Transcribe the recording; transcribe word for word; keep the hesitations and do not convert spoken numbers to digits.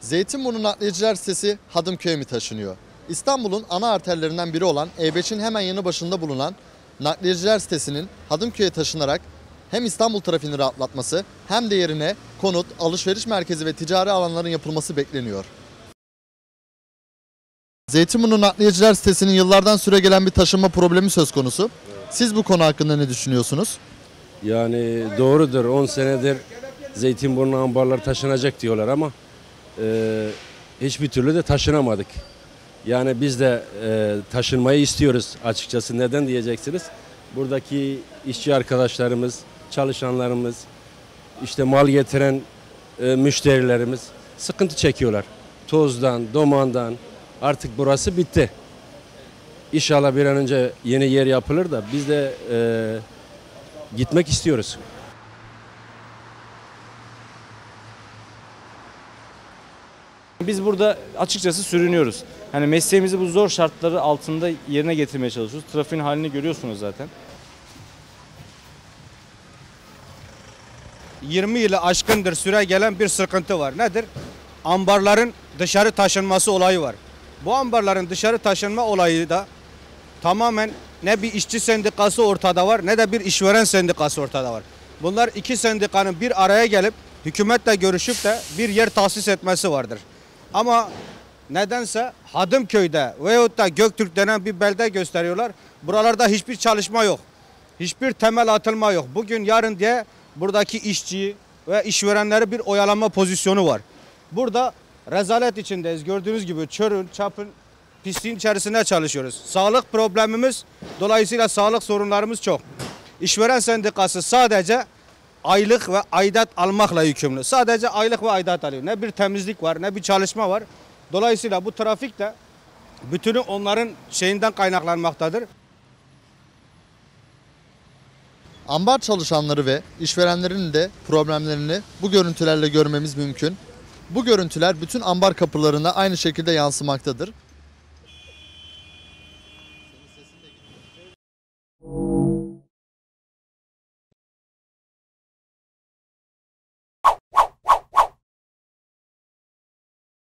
Zeytinburnu Nakliyeciler sitesi Hadımköy'e mi taşınıyor? İstanbul'un ana arterlerinden biri olan E beşin hemen yanı başında bulunan Nakliyeciler sitesinin Hadımköy'e taşınarak hem İstanbul trafiğini rahatlatması hem de yerine konut, alışveriş merkezi ve ticari alanların yapılması bekleniyor. Zeytinburnu Nakliyeciler sitesinin yıllardan süregelen bir taşınma problemi söz konusu. Siz bu konu hakkında ne düşünüyorsunuz? Yani doğrudur, on senedir Zeytinburnu ambarlar taşınacak diyorlar ama e, hiçbir türlü de taşınamadık. Yani biz de e, taşınmayı istiyoruz açıkçası. Neden diyeceksiniz? Buradaki işçi arkadaşlarımız, çalışanlarımız, işte mal getiren e, müşterilerimiz sıkıntı çekiyorlar. Tozdan, dumandan artık burası bitti. İnşallah bir an önce yeni yer yapılır da biz de e, gitmek istiyoruz. Biz burada açıkçası sürünüyoruz. Yani mesleğimizi bu zor şartları altında yerine getirmeye çalışıyoruz. Trafiğin halini görüyorsunuz zaten. yirmi yılı aşkındır süre gelen bir sıkıntı var. Nedir? Ambarların dışarı taşınması olayı var. Bu ambarların dışarı taşınma olayı da tamamen ne bir işçi sendikası ortada var ne de bir işveren sendikası ortada var. Bunlar iki sendikanın bir araya gelip hükümetle görüşüp de bir yer tahsis etmesi vardır. Ama nedense Hadımköy'de veyahut da Göktürk denen bir belde gösteriyorlar. Buralarda hiçbir çalışma yok. Hiçbir temel atılma yok. Bugün yarın diye buradaki işçiyi ve işverenleri bir oyalama pozisyonu var. Burada rezalet içindeyiz. Gördüğünüz gibi çörün, çapın, pisliğin içerisinde çalışıyoruz. Sağlık problemimiz, dolayısıyla sağlık sorunlarımız çok. İşveren sendikası sadece aylık ve aidat almakla yükümlü. Sadece aylık ve aidat alıyor. Ne bir temizlik var, ne bir çalışma var. Dolayısıyla bu trafik de bütünü onların şeyinden kaynaklanmaktadır. Ambar çalışanları ve işverenlerin de problemlerini bu görüntülerle görmemiz mümkün. Bu görüntüler bütün ambar kapılarına aynı şekilde yansımaktadır.